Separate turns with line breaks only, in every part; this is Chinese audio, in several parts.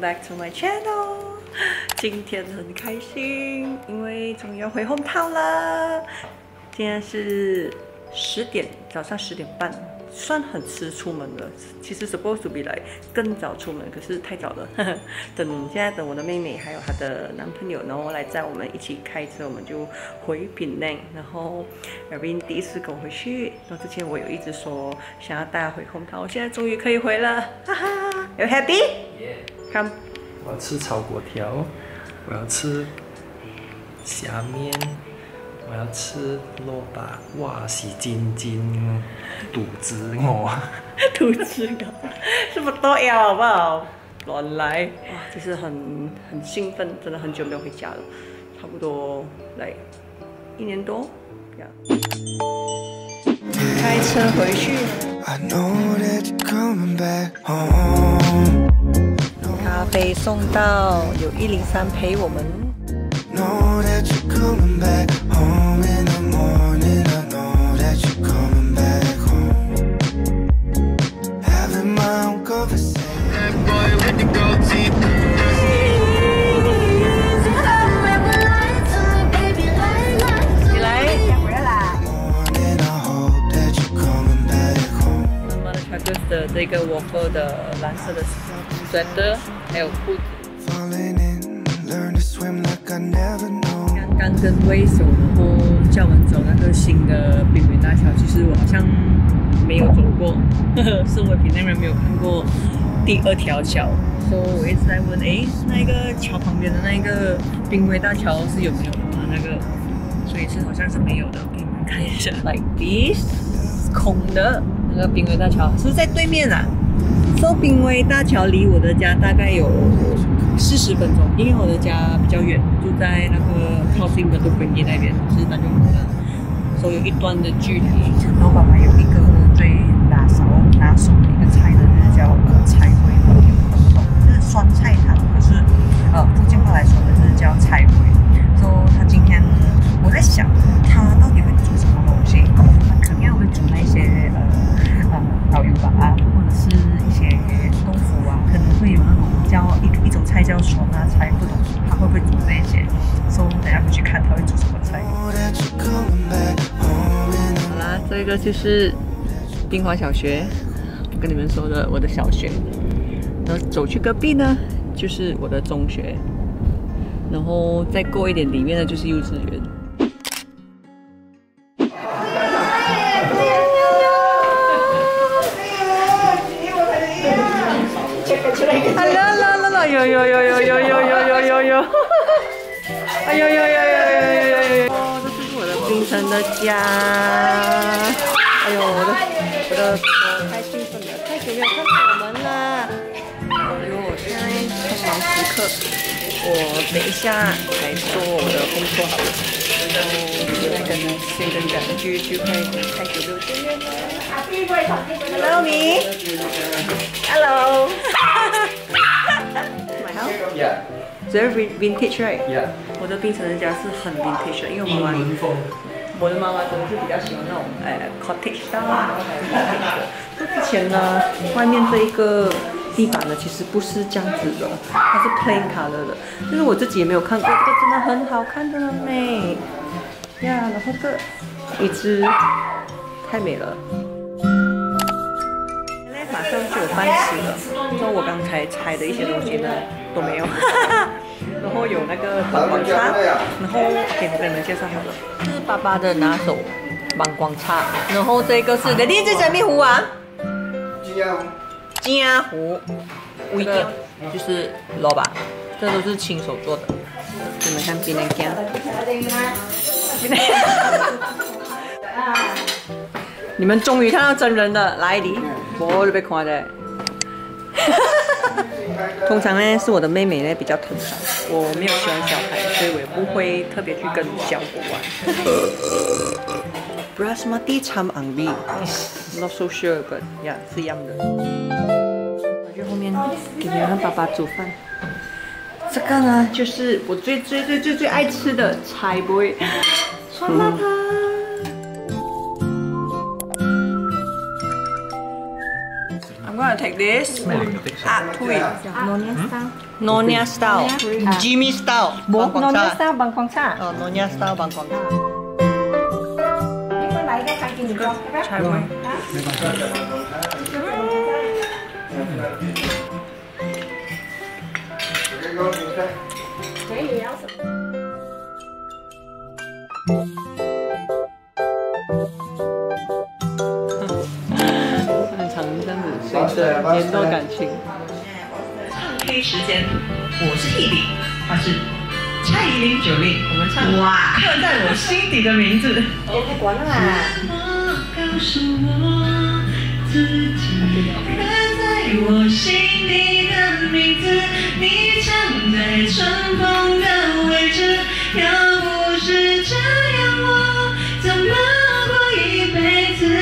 back to my channel。今天很开心，因为终于要回 hometown 了。今天是10点，早上10点半，算很迟出门了。其实 supposed to be like 更早出门，可是太早了。现在等我的妹妹还有她的男朋友，然后来载我们一起开车，我们就回槟城。然后 Erin 第一次跟我回去，然后之前我有一直说想要带她回 hometown， 我现在终于可以回了，哈哈 ！You happy? Come。
我要吃炒粿条，我要吃虾面，我要吃萝卜，哇，是真肚子饿，
肚子饿，是不都要好不好？乱来，哇，其实很兴奋，真的很久没有回家了，差不多来1年多，开车回去。咖啡送到，有103陪我们。你来，想回来。妈妈的 Chagus 的这个 waffle 的蓝色的sweater， 还有裤子。刚刚跟威手，然后叫我们走那个新的濒危大桥，其实我好像没有走过，身为槟城人没有看过第2条桥，所以我一直在问，那个桥旁边的那个濒危大桥是有没有的吗？那个，所以是好像是没有的，给你们看一下 ，like this， 空的那个濒危大桥是在对面啊。So 濒危大桥离我的家大概有40分钟，因为我的家比较远，住在那个靠近的杜本耶那边，是那种的，所以有一段的距离。然后爸爸有一个最拿手的一个菜呢，就是叫菜龟，就是酸菜汤，可是福建话来说呢，就是叫菜龟。所以他今天我在想，他到底会煮什么东西？他肯定会煮那些老油吧，或者是一些豆腐啊，可能会有那种叫一种菜叫酸辣菜，不懂他会不会煮这些，所以等下回去看他会煮什么菜。好啦，这个就是滨华小学，我跟你们说的我的小学，然后走去隔壁呢就是我的中学，然后再过一点里面呢就是幼稚园。有，哎呦，哦，这就是我的槟城的家，哎呦，我太兴奋了，太久没有看到我们了，哎呦，我现在匆忙时刻，我等一下来做我的工作好了，然后现在先跟2句就可以太久没有见面了。Hello me. Hello. My house?
Yeah.
Very vintage, right?
Yeah.
我的槟城的家是很 vintage 的，因为我的妈妈真的是比较喜欢那种cottage style， 然后还有 vintage 的。之前呢，外面这一个地板呢，其实不是这样子的，它是 plain color 的。但是我自己也没有看过，这个真的很好看的呢，妹呀！然后这个椅子太美了。马上就有饭吃了，所以我刚才拆的一些东西呢都没有，然后有那个芒果茶，然后给我跟你们介绍好了，这是爸爸的拿手芒果茶，然后这个是你这什么壶啊？金鸭壶，这个就是萝卜，这都是亲手做的，你们看槟城姜。你们终于看到真人了，来哩！我都被看的。通常呢是我的妹妹呢比较疼小，我没有喜欢小孩，所以我也不会特别去跟小狗玩。Basmati cham angbi, not so sure, but yeah 是一样的。我去后面给你们看爸爸煮饭。这个呢就是我最爱吃的菜粿酸辣汤。I'm gonna wanna take this?
ไม่เหลือติ๊ก
Tui.
Nyonya style.
Nonya style. Jimmy style.
Nyonya style bằng con sa.
Nonya style bằng con sa.
Nhưng mà lấy cái khăn gì con?
Try one.
Thế thì áo
很长一阵子，随着联络感情。唱 K 时间，我是艺林，他是蔡依林九令，我们唱哇，刻在我心底的名字。
太管了啦。
告诉我自己，刻在我心底的名字，你藏在春风的位置。要不是这样，我怎么过一辈子？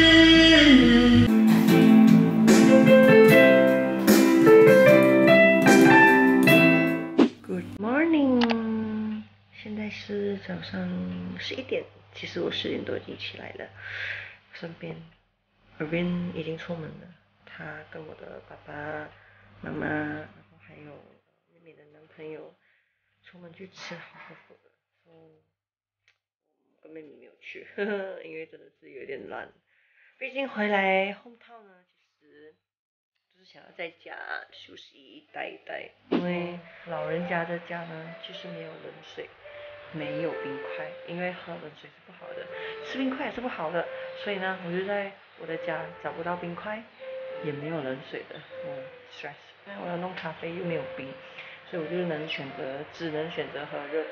Good morning， 现在是早上11点，其实我10点多已经起来了。身边 Irvin 已经出门了，他跟我的爸爸妈妈，然后还有妹妹的男朋友出门去吃好喝福的，所以我跟妹妹没有去，因为真的是有点懒。毕竟回来 hometown 呢，其实就是想要在家休息待一待，因为老人家的家呢，就是没有冷水，没有冰块，因为喝冷水是不好的，吃冰块也是不好的，所以呢，我就在我的家找不到冰块，也没有冷水的，stress。我要弄咖啡又没有冰，所以我就只能选择喝热的。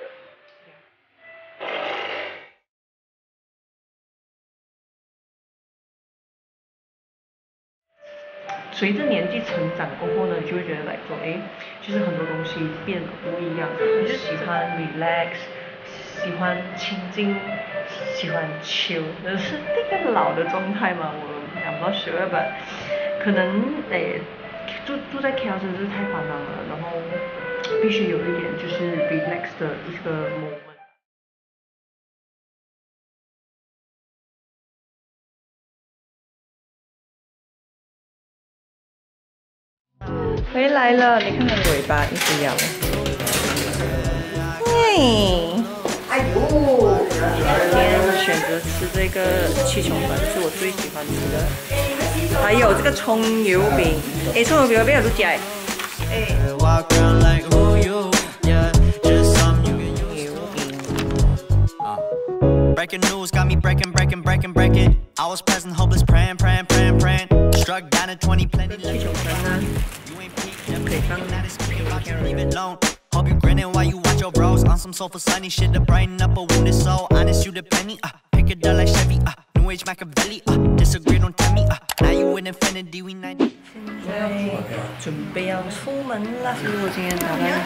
随着年纪成长过后呢，你就会觉得来说，其实很多东西变得不一样，你就喜欢 relax， 喜欢清静，喜欢 chill， 那是那个老的状态嘛，我I'm not sure， but 可能住在 KL 真的是太繁忙了，然后必须有一点就是 relax 的一个 moment。回来了，你看看尾巴一直摇。哎呦！今天选择吃这个气球粉是我最喜欢吃的，还有这个葱油饼。葱油饼有边有都食？Breaking news got me breaking. I was present, hopeless, praying. Struck down at 20, plenty. 气球粉呢？可以放 Hope you grinning while you watch your bros on some soulful sunny shit to brighten up a wounded soul. Honest, you the penny, pick it up like Chevy, New Age Machiavelli, disagree, don't tell me, now you in infinity, we 90. 现在准备要出门了，所以我今天打扮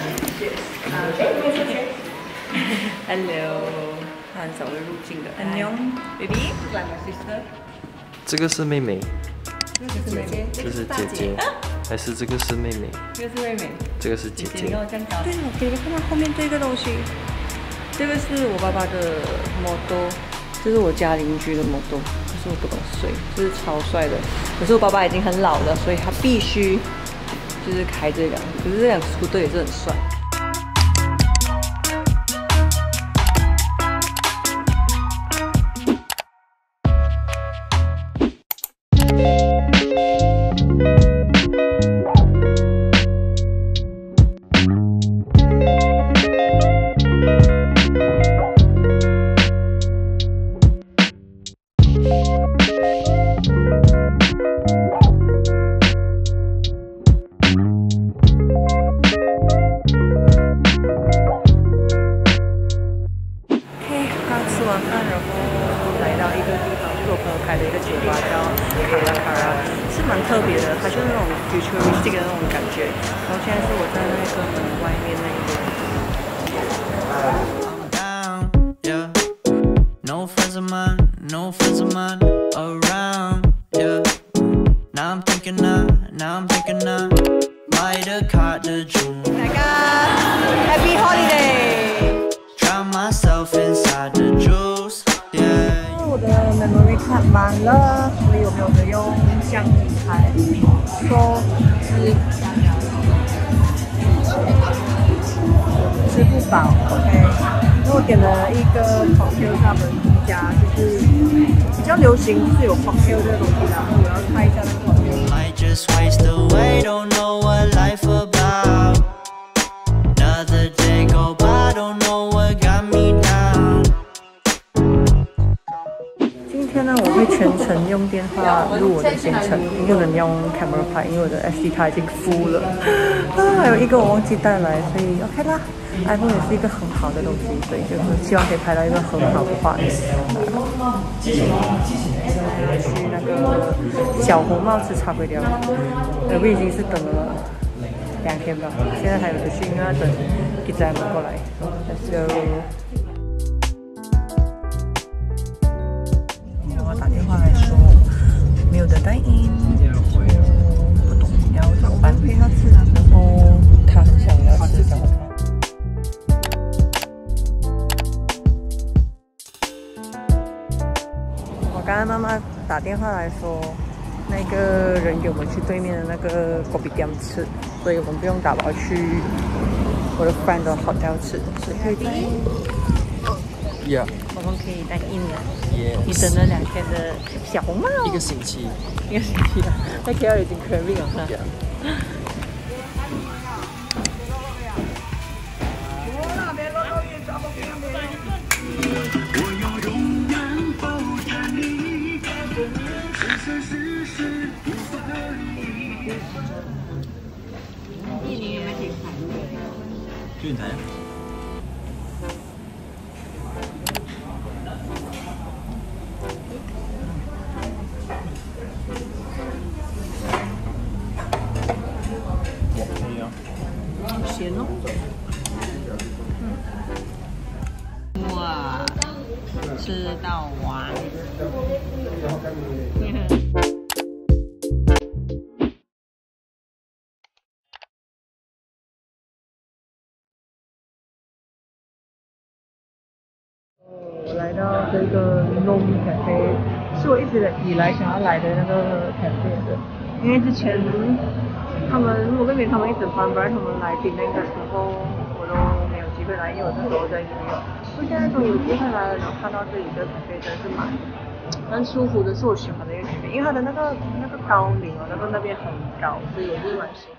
Hello， 他很少会入镜的。Baby， 来 my sister。
这个是妹妹，
这是姐姐，
这是姐姐，还是这个是妹妹？
这个是妹妹，
这个是姐姐。
对，我给你看到后面这个东西，这个是我爸爸的摩托，这是我家邻居的摩托，可是我不懂水，这是超帅的。可是我爸爸已经很老了，所以他必须就是开这辆，可是这辆 scooter 也是很帅。 满了，所以我没有得用相机拍，说吃不饱 ，OK。那我点了一个 cocktail， 他们一家就是比较流行，就是有 cocktail 这个东西，然后我要拍一下那个 cocktail。I just waste away, don't know what life about. Another day go by, don't know what got me down. 今天呢，我会全程用电话录我的行程，不能用 camera 拍，因为我的 SD 卡已经full了。还有一个我忘记带来，所以 OK 啦。iPhone 也是一个很好的东西，所以就是希望可以拍到一个很好的画面。去那个小红帽吃叉龟雕，我已经是等了2天吧，现在还有的去，因为要等记者们过来。Let's go。我打电话来说没有的带音，不懂要怎么办，陪他吃，然后他很想要吃小红帽。刚刚妈妈打电话来说，那个人给我们去对面的那个锅比店吃，所以我们不用打包去我的 friend 的 hotel 吃，所以可以带。我们可以带印了。你等了2天的小红帽。
1个星期。
1个星期了，那 KL 已经 craving 了哈。
俊才。
咸哦。哇，吃到完。我来到这个 Nom Cafe， 是我一直以来想要来的那个 cafe 的，因为之前我跟他们一直翻，不然他们来槟榔的时候，我都没有机会来，因为我那时候在纽约。所以现在终于有机会来了，然后看到这里的 cafe 真的是蛮舒服的，是我喜欢的一个 cafe， 因为它的那个高岭哦，那边很高，所以我就是蛮喜欢。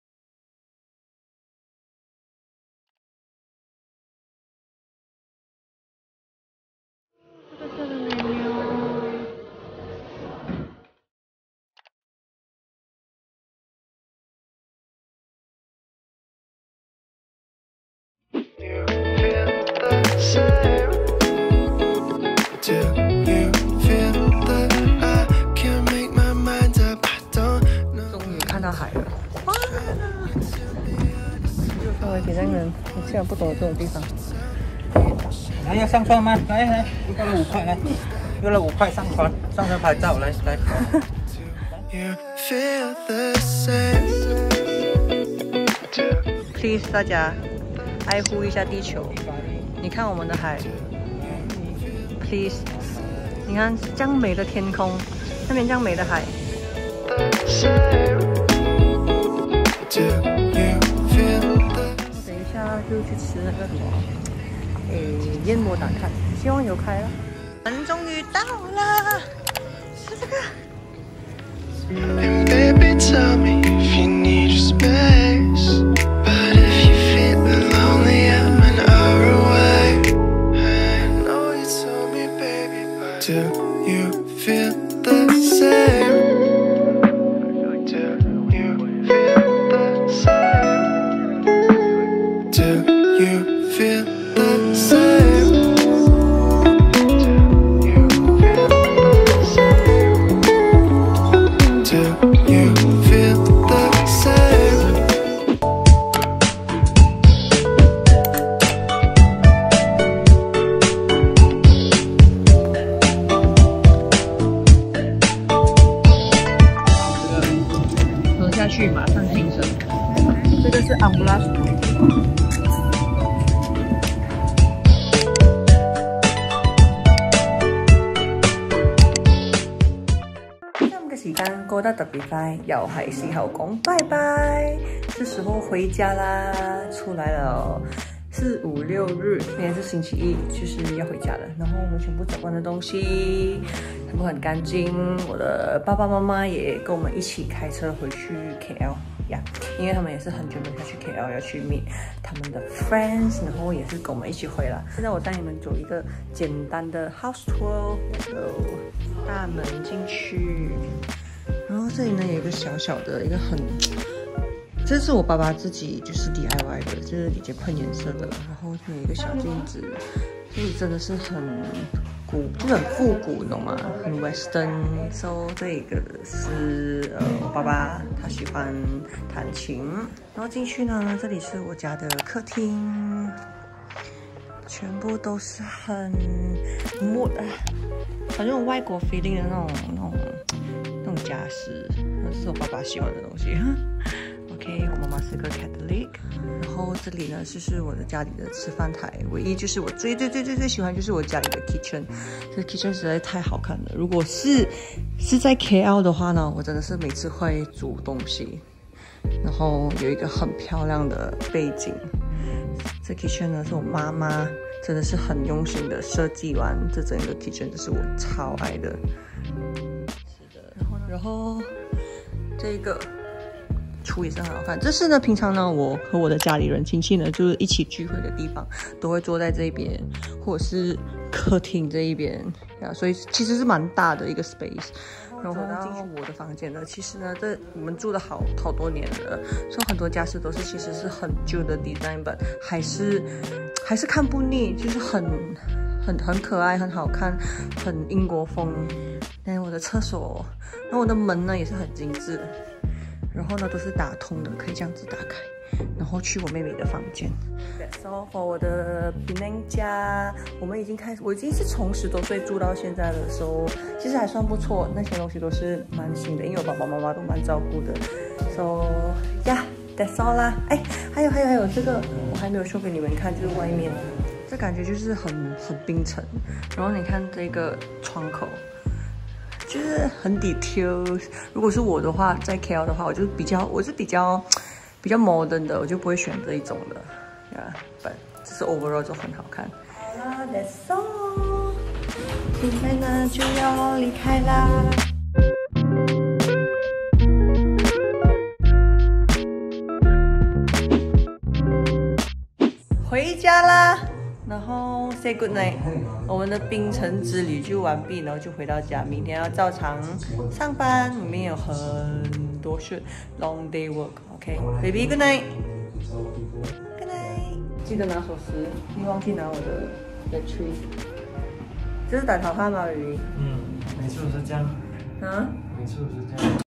到海了，哇！身为槟榔人，我竟然不懂这种地方。
来，要上船吗？来，又到了5块，来，又了5块上船拍照，来。
Please 大家爱护一下地球。你看我们的海 ，Please， 你看这样美的天空，那边这样美的海。等一下就去吃那个什么，燕窝打看，希望有开了。我们终于到了，是这个。And baby, tell me if you need your space. But if you feel lonely, I'm an hour away. I know you told me, baby, but do you feel the same?去马上精神。这个是 Ambulance。 得特別快，又係時候講拜拜，是時候回家啦，出來了。4、5、6日，今天是星期一，就是要回家了。然後我們全部整完的東西，全部很乾淨。我的爸爸媽媽也跟我們一起開車回去 KL 呀，因為他們也是很久沒有去 KL，要去 meet 他們的 friends， 然後也是跟我們一起回來。現在我帶你們走一個簡單的 house tour， 大門進去，然後這裡呢有一個小小的一個很。這是我爸爸自己就是 DIY 的，就是直接噴顏色的，然後就有一個小鏡子，所以真的是很古，就很復古，懂嗎？很 Western。So 這個是我爸爸他喜歡彈琴，然後進去呢，這裡是我家的客廳，全部都是很 mood，好像外國 feeling 的那種家飾，這是我爸爸喜歡的東西。OK， 我媽媽是個 Catholic， 然後這裡呢就是我的家裡的吃飯台，唯一就是我最喜歡就是我家裡的 kitchen， 這 kitchen 實在太好看了。如果是在 KL 的話呢，我真的是每次會煮東西，然後有一個很漂亮的背景。這 kitchen 呢是我媽媽真的是很用心的設計完這整個 kitchen， 這是我超愛的。是的，然後這個。廚也是很好看，這是呢，平常呢，我和我的家裡人親戚呢，就是一起聚會的地方，都會坐在這邊，或者是客廳這一邊呀，所以其實是蠻大的一個 space。然後進去我的房間呢，其實呢，這我們住了好多年了，所以很多家飾都是其實是很舊的 design， 但還是看不膩，就是很可愛，很好看，很英國風。但我的廁所，然後我的門呢也是很精緻。然後呢，都是打通的，可以這樣子打開，然後去我妹妹的房間。That's all for 我的 Penang家，我已經是從10多歲住到現在的時候，其實還算不錯，那些東西都是蠻新的，因為我爸爸媽媽都蠻照顧的。So yeah, that's all 啦。哎，還有這個我還沒有 show 給你們看，就是外面，這感覺就是很檳城。然後你看這個窗口。就是很 detail。如果是我的話，在 KL 的話，我是比較 modern 的，我就不會選這一種的。Yeah， but 這是 overall 就很好看。好啦 ，that's all。現在呢就要離開啦。回家啦。然後 say good night， 我們的檳城之旅就完畢，然後就回到家，明天要照常上班，裡面有很多事 ，long day work，OK，baby good night，good night， 記得拿鎖匙，你忘記拿我的 battery， 這是歹逃漢嗎，雨？
每次都是這樣。
啊？
每次都是這樣。